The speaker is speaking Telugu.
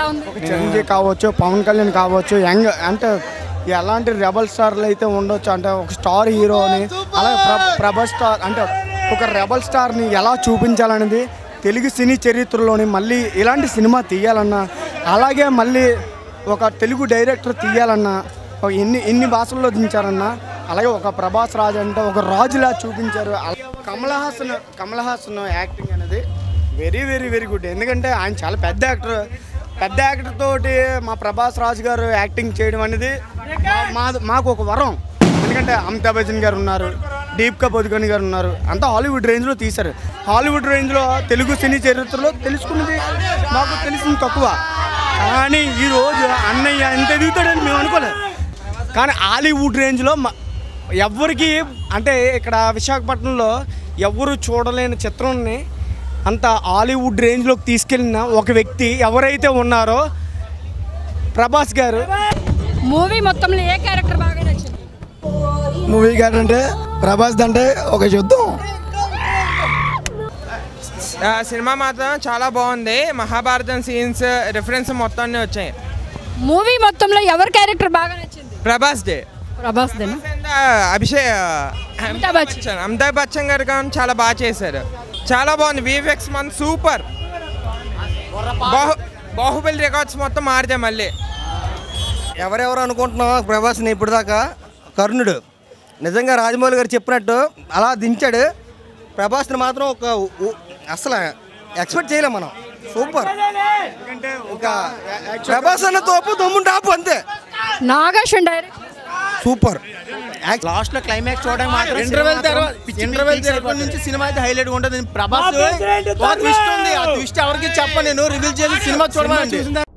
ఉంది? చిరంజీవి కావచ్చు, పవన్ కళ్యాణ్ కావచ్చు, యంగ్ అంటే ఎలాంటి రెబల్ స్టార్లు అయితే ఉండొచ్చు అంటే ఒక స్టార్ హీరోని అలాగే ప్రభాస్ స్టార్ అంటే ఒక రెబల్ స్టార్ని ఎలా చూపించాలనేది తెలుగు సినీ చరిత్రలోని మళ్ళీ ఇలాంటి సినిమా తీయాలన్నా అలాగే మళ్ళీ ఒక తెలుగు డైరెక్టర్ తీయాలన్నా ఎన్ని భాషల్లో దించారన్నా అలాగే ఒక ప్రభాస్ రాజు అంటే ఒక రాజులా చూపించారు. కమల్ హాసన్ యాక్టింగ్ అనేది వెరీ వెరీ వెరీ గుడ్. ఎందుకంటే ఆయన చాలా పెద్ద యాక్టర్ తోటి మా ప్రభాస్ రాజు గారు యాక్టింగ్ చేయడం అనేది మాకు ఒక వరం. ఎందుకంటే అమితాబ్ బచ్చన్ గారు ఉన్నారు, దీపికా పదుకొని గారు ఉన్నారు, అంతా హాలీవుడ్ రేంజ్లో తీశారు. హాలీవుడ్ రేంజ్లో తెలుగు సినీ చరిత్రలో తెలుసుకున్నది మాకు తెలిసింది తక్కువ. కానీ ఈరోజు అన్నయ్య ఎంత ఎదుగుతాడని మేము అనుకోలేదు. కానీ హాలీవుడ్ రేంజ్లో ఎవరికి అంటే ఇక్కడ విశాఖపట్నంలో ఎవరు చూడలేని చిత్రాన్ని అంత హాలీవుడ్ రేంజ్లోకి తీసుకెళ్ళిన ఒక వ్యక్తి ఎవరైతే ఉన్నారో ప్రభాస్ గారు. మూవీ మొత్తంలో ఏ క్యారెక్టర్ బాగా నచ్చింది? మూవీ క్యారెక్టర్ అంటే ప్రభాస్ అంటే ఒక యుద్ధం. సినిమా మాత్రం చాలా బాగుంది. మహాభారతం సీన్స్ రిఫరెన్స్ మొత్తాన్ని వచ్చాయి. మూవీ మొత్తంలో ఎవరి క్యారెక్టర్ బాగా నచ్చింది? ప్రభాస్ దేనా? అమితాబ్ బచ్చన్ గారు కానీ చాలా బాగా చేశారు. చాలా బాగుంది. విఎఫ్ఎక్స్ మన సూపర్. బాహుబలి రికార్డ్స్ మొత్తం మారితే మళ్ళీ ఎవరెవరు అనుకుంటున్నాం ప్రభాస్ని ఇప్పుడు దాకా కర్ణుడు నిజంగా రాజమౌళి గారు చెప్పినట్టు అలా దించాడు. ప్రభాస్ని మాత్రం అసలు ఎక్స్పెక్ట్ చేయలేం మనం. సూపర్. ఇంకా ప్రభాస్ అన్న తోపు దమ్ము టాపు అంతే. Nageshwar direct super. లాస్ట్ లో క్లైమాక్స్ చూడడానికి మాత్రం ఇంటర్వెల్ నుంచి సినిమా అయితే హైలైట్ ఉంటుంది. ప్రభాస్ ట్విస్ట్ ఉంది. ఆ ట్విస్ట్ ఎవరికి చెప్ప నేను రివీల్ చేసి సినిమా చూడమని